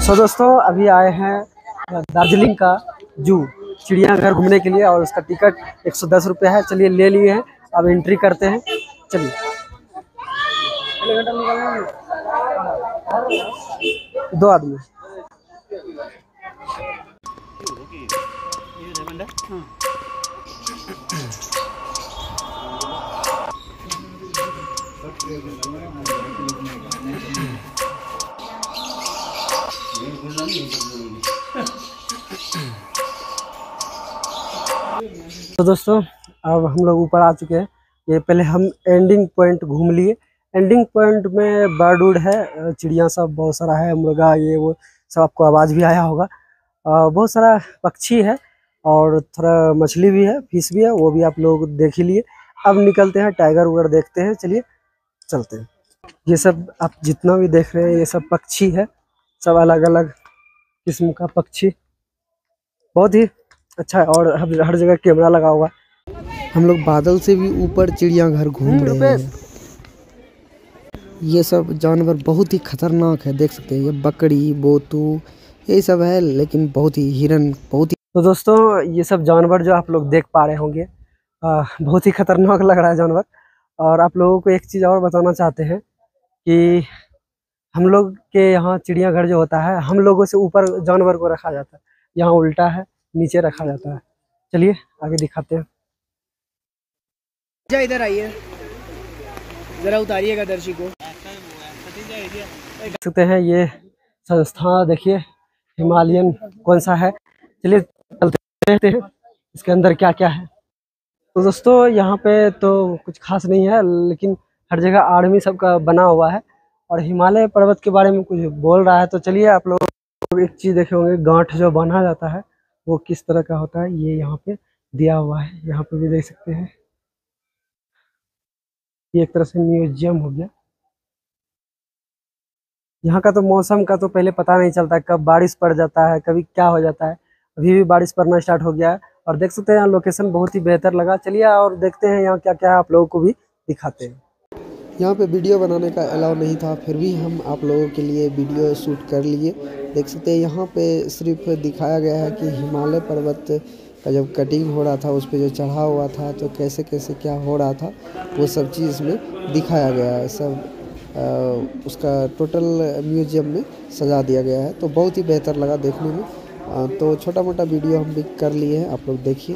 सो दोस्तों अभी आए हैं दार्जिलिंग का जू चिड़ियाघर घूमने के लिए और उसका टिकट 110 रुपये है। चलिए ले लिए हैं, अब एंट्री करते हैं। चलिए 2 आदमी। तो दोस्तों अब हम लोग ऊपर आ चुके हैं। ये पहले हम एंडिंग पॉइंट घूम लिए। एंडिंग पॉइंट में बर्ड उड है, चिड़िया सब बहुत सारा है, मुर्गा ये वो सब, आपको आवाज़ भी आया होगा। बहुत सारा पक्षी है और थोड़ा मछली भी है, फिश भी है, वो भी आप लोग देख ही लिए। अब निकलते हैं, टाइगर वगैरह देखते हैं। चलिए चलते हैं। ये सब आप जितना भी देख रहे हैं ये सब पक्षी है, सब अलग अलग किस्म का पक्षी, बहुत ही अच्छा है। और हर जगह कैमरा लगा हुआ है। हम लोग बादल से भी ऊपर चिड़ियाघर घूम रहे हैं। ये सब जानवर बहुत ही खतरनाक है, देख सकते हैं। ये बकरी बोतू ये सब है, लेकिन बहुत ही हिरन बहुत ही। तो दोस्तों ये सब जानवर जो आप लोग देख पा रहे होंगे बहुत ही खतरनाक लग रहा है जानवर। और आप लोगों को एक चीज़ और बताना चाहते हैं कि हम लोग के यहाँ चिड़ियाघर जो होता है, हम लोगों से ऊपर जानवर को रखा जाता है, यहाँ उल्टा है, नीचे रखा जाता है। चलिए आगे दिखाते हैं। इधर आइए, जरा उतारिएगा दर्शी को। देख सकते हैं ये संस्था, देखिए हिमालयन कौन सा है। चलिए चलते रहते हैं इसके अंदर क्या क्या है। तो दोस्तों यहाँ पे तो कुछ खास नहीं है, लेकिन हर जगह आर्मी सबका बना हुआ है और हिमालय पर्वत के बारे में कुछ बोल रहा है। तो चलिए आप लोग एक चीज़ देखे होंगे, गांठ जो बांधा जाता है वो किस तरह का होता है, ये यहाँ पे दिया हुआ है। यहाँ पे भी देख सकते हैं, ये एक तरह से म्यूजियम हो गया। यहाँ का तो मौसम का तो पहले पता नहीं चलता, कब बारिश पड़ जाता है, कभी क्या हो जाता है। अभी भी बारिश पड़ना स्टार्ट हो गया है और देख सकते हैं यहाँ लोकेशन बहुत ही बेहतर लगा। चलिए और देखते हैं यहाँ क्या क्या है, आप लोगों को भी दिखाते हैं। यहाँ पे वीडियो बनाने का अलाउ नहीं था, फिर भी हम आप लोगों के लिए वीडियो शूट कर लिए। देख सकते हैं यहाँ पे सिर्फ दिखाया गया है कि हिमालय पर्वत का जब कटिंग हो रहा था, उस पर जो चढ़ा हुआ था तो कैसे कैसे क्या हो रहा था, वो सब चीज़ में दिखाया गया है। सब उसका टोटल म्यूजियम में सजा दिया गया है, तो बहुत ही बेहतर लगा देखने में। तो छोटा मोटा वीडियो हम भी कर लिए हैं, आप लोग देखिए।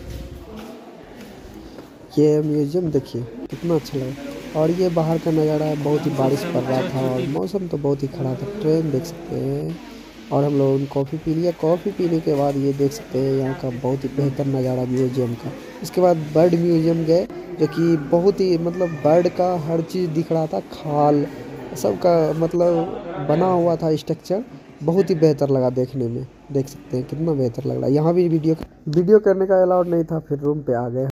ये म्यूजियम देखिए कितना अच्छा लगा। और ये बाहर का नज़ारा है, बहुत ही बारिश पड़ रहा था और मौसम तो बहुत ही खराब था। ट्रेन देख सकते हैं और हम लोगों ने कॉफ़ी पी लिया। कॉफ़ी पीने के बाद ये देख सकते हैं यहाँ का बहुत ही बेहतर नज़ारा म्यूजियम का। इसके बाद बर्ड म्यूजियम गए, जो कि बहुत ही मतलब बर्ड का हर चीज़ दिख रहा था, खाल सबका मतलब बना हुआ था स्ट्रक्चर, बहुत ही बेहतर लगा देखने में। देख सकते हैं कितना बेहतर लग रहा है। यहाँ भी वीडियो करने का अलाउड नहीं था, फिर रूम पे आ गए।